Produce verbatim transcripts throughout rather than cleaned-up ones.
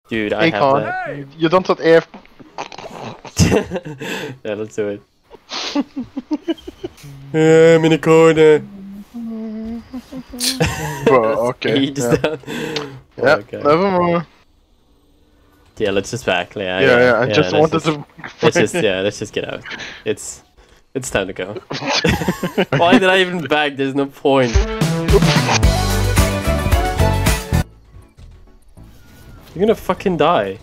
Dude, I have Akon, that. you don't want A F. Yeah, let's do it. Yeah, I'm in a corner. Bro, okay. Ages Yeah, down. yeah Okay. never mind. Yeah, let's just back. Yeah, Yeah, yeah. yeah, I yeah, just let's wanted just, to. Let's just, yeah, let's just get out. It's, it's time to go. Why did I even back? There's no point. You're gonna fucking die.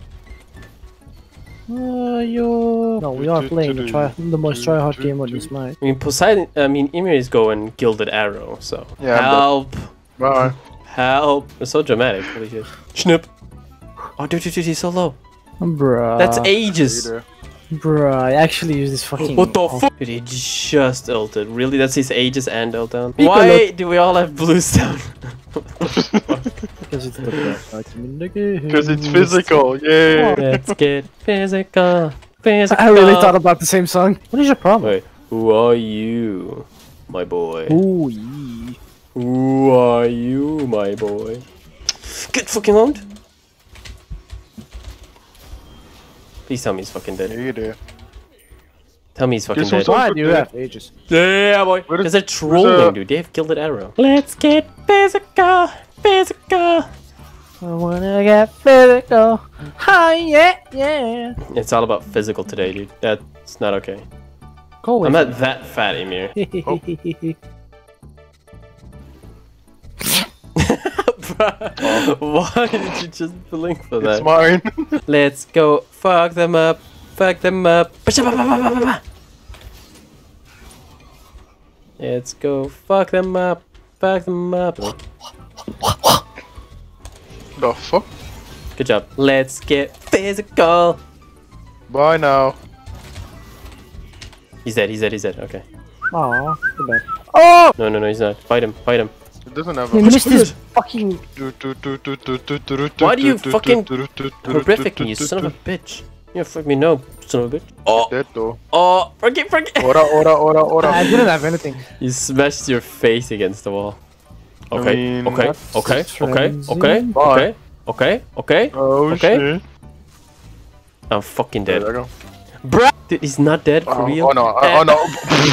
Uh, yo. No, we are playing the, try the most try-hard game on this night. I mean, Poseidon. I mean, Ymir is going Gilded Arrow. So Yeah, help, Bye. help. It's so dramatic. Holy shit. Snip. Oh, dude, dude, dude, he's so low. Bruh. That's ages. Bruh, I actually use this fucking... What the oh. fuck? Dude, he just ulted. Really? That's his ages and ult down? Piccolo. Why do we all have blues down? Because it's the best item in the game. Because it's physical, yeah. Let's get physical. Physical. I really thought about the same song. What is your problem? Wait, who are you, my boy? Ooh, yee. Who are you, my boy? Get fucking owned. Please tell me he's fucking dead. Yeah, there. Tell me he's fucking Guess dead. who's Why on do you foot have ages? Yeah, boy. Where is- Because they're trolling, where's, uh, dude. They have Gilded Arrow. Let's get physical. Physical. I wanna get physical. Hi, yeah, yeah. It's all about physical today, dude. That's not okay. Go away. I'm not that fat, Ymir. Bruh, why did you just blink for that? It's mine. Let's go fuck them up. Fuck them up. Let's go fuck them up. Fuck them up. The fuck? Good job. Let's get physical. Bye now. He's dead, he's dead, he's dead. Okay. Aw, too bad. Oh! No, no, no, he's not. Fight him, fight him. It doesn't have You a. missed this fucking... Why do you fucking horrific me, you son of a bitch? You fuck me, no, son of a bitch. Oh, Dead though. oh, forget, forget. Ora, ora, ora, ora. I didn't have anything. You smashed your face against the wall. Okay, mean, okay, that's okay, okay, strange. okay, Bye. okay, okay, okay. Oh Okay. shit. I'm fucking There dead. you go. Bruh! Dude, he's not dead for Oh, real? oh no, oh no.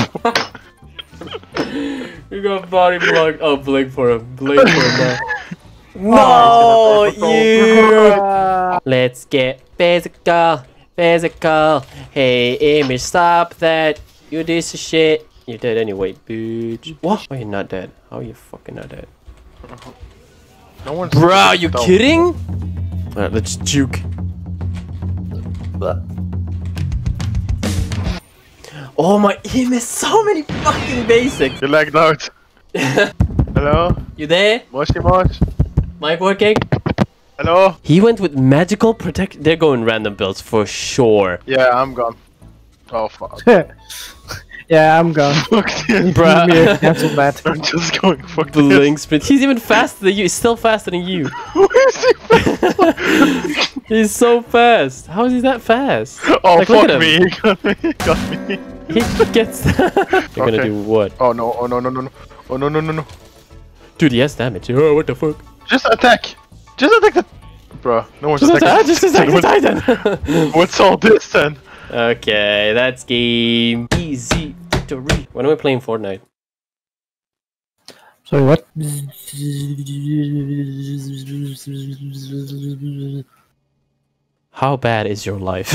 You got body blocked. Oh, blink for him. Blink for him now. No, Oh, you! Uh, Let's get physical. Physical. Hey, Ymir, stop that. You this shit. You're dead anyway, bitch. What? Why are you not dead? How are you fucking not dead? No one's. Bro, are you Don't. kidding? Alright, let's juke. Oh my, he missed so many fucking basics. You lagged out. Hello? You there? Moshi Mosh? Mic working? Hello? He went with magical protect. They're going random builds for sure. Yeah, I'm gone. Oh fuck. yeah, I'm gone. Fuck this. Bruh. Cancel that. I'm just going fuck this. Blink sprint. He's even faster than you. He's still faster than you. Where is he? He's so fast. How is he that fast? Oh Like, look fuck at me. him. He got me. He got me. He gets. You're gonna Okay. do what? Oh no, oh no, no, no, no. Oh no, no, no, no. Dude, he has damage. Oh, what the fuck? Just attack. Just attack the. Bruh, no one's Just attacking. attack, just attack the What's- Titan. What's all this then? Okay, that's game. Easy victory. When am I playing Fortnite? Sorry, what? How bad is your life?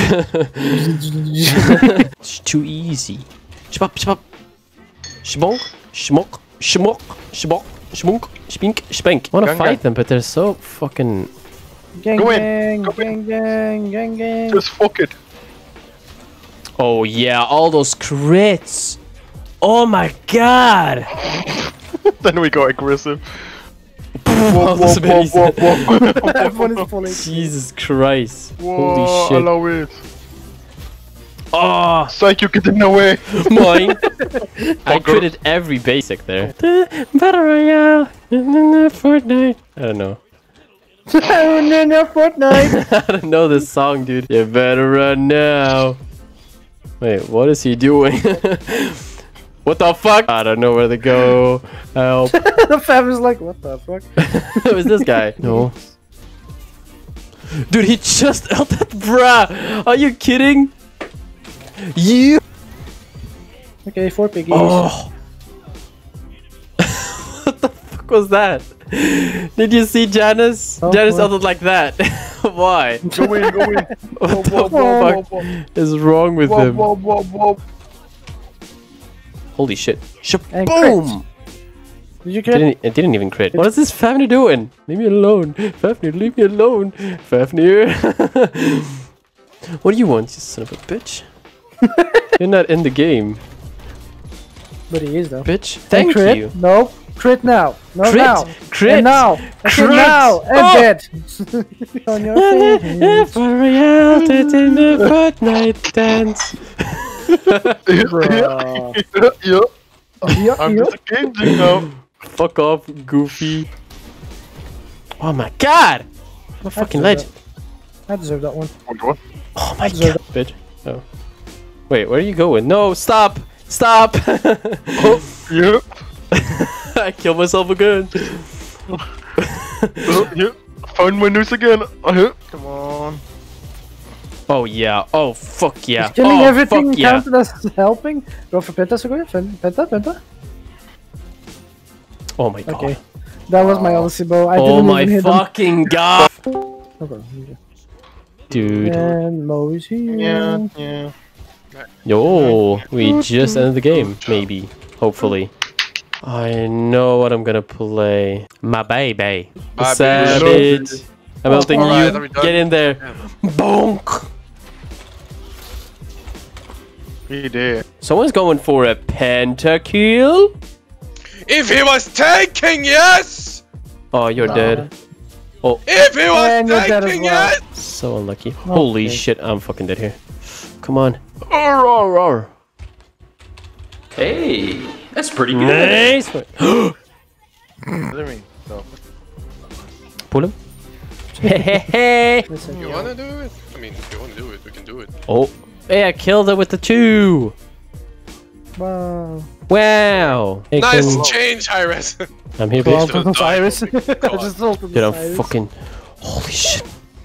It's too easy. Shbop, shbop. Shbonk, shmok, shmok, shbok, shmunk, spink, spank. I wanna Gang, fight gang. them, but they're so fucking. Gang, Go in, gang, go gang, gang, gang, gang. Just fuck it. Oh yeah, all those crits. Oh my god. Then we go aggressive. Whoa, Whoa, whoa, whoa, whoa, whoa. Everyone is pulling. Jesus Christ. Whoa, Holy shit. allow it. Oh, Psych, you get in the way. mine. I critted every basic there. Battle Royale. Fortnite. I don't know. Oh, no, no, Fortnite. I don't know this song, dude. You better run now. Wait, what is he doing? What the fuck? I don't know where to go. Help. The fam is like, what the fuck? Who is this guy? No. Dude, he just ulted, bruh. Are you kidding? You. Okay, four piggies. Oh. What the fuck was that? Did you see Janice? Oh, Janice what? ulted like that. Why? Go in, go in. What Whoa, the whoa, fuck whoa, whoa. is wrong with Whoa, him? whoa, whoa, whoa. Holy shit. And Shaboom! Did you It get? didn't, it didn't even crit. What is this Fafnir doing? Leave me alone. Fafnir, leave me alone. Fafnir. What do you want, you son of a bitch? You're not in the game, But he is though. bitch. And Thank crit? you. No, crit now. No, Crit. now. Crit. And now. Okay, Crit. now. And Oh. dead. On your face. For reality in the Fortnite dance. Bro. Yeah. Yeah, I'm yeah. just a game dude now. Fuck off, Goofy. Oh my god! I'm a fucking deserve legend. I deserve that one. One to one. Oh my deserve god. Bitch. Oh. Wait, where are you going? No, stop! Stop! Oh, yeah. I killed myself again. Oh, yeah. Found my noose again. Oh, yeah. Come on. Oh yeah. Oh fuck yeah. Is killing oh everything fuck yeah. counted as helping? Go for Penta, Segura. Penta, Penta. Oh my god. Okay. That was my Odyssey bow. I Oh didn't my even hit fucking god. him. Okay. Dude. And Mo is here. Yeah, yeah. Yo, we just ended the game. Maybe. Hopefully. I know what I'm gonna play. My baby. My Savage. baby. I'm melting Alright, you. are we done? Get in there. Bonk. He did. Someone's going for a pentakill. If he was taking, yes! Oh, you're Nah. dead. Oh, If he was And you're dead as taking, well. yes! so unlucky. Holy Okay. shit, I'm fucking dead here. Come on. Roar, roar, roar. Hey, that's pretty good. Nice. What do you mean? No. Pull him. Hey. Listen, You wanna do it? I mean, if you wanna do it, we can do it. Oh, hey, I killed her with the two. wow. Wow. Hey, Nice can- change, Iris. I'm here, Well, bitch. Still Cyrus. dying. I just told him Dude, I'm Cyrus. fucking. Holy shit.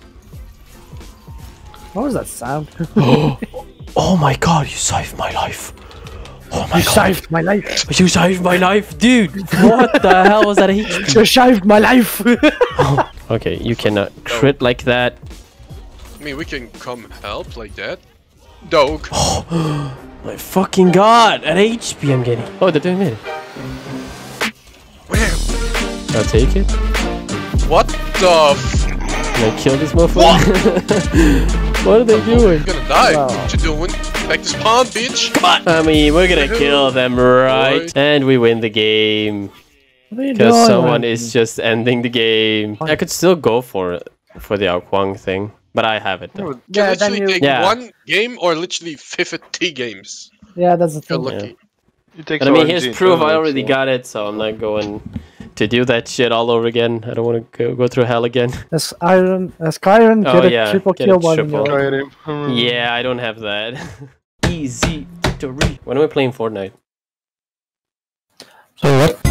What was that sound? Oh my god, you saved my life. Oh my You god. saved my life. You saved my life, dude. What the hell was that H P? You saved my life. Okay, you cannot crit like that. I mean, we can come help like that. Dog. My fucking god, at H P I'm getting. Oh, they're doing it. Where? I'll take it. What the f- Can I kill this motherfucker? What are they doing? You're gonna die. Wow. What you doing? Back to spawn, bitch. Come on! I mean, we're gonna kill them, right? Right. And we win the game. What are you Because doing, someone man? is just ending the game. I could still go for it, for the Ao Kuang thing. But I have it though. You Yeah, then literally you- take Yeah. one game or literally fifty games. Yeah, that's the You're thing. lucky. You take But I mean, R N G here's in proof I tournaments, already so- got it, so I'm not going to do that shit all over again. I don't want to go, go through hell again. As Iron, as Kyron, Oh, get a yeah, triple get a kill while triple. you're- Try him. Hmm. Yeah, I don't have that. Easy victory. When am I playing Fortnite? So what?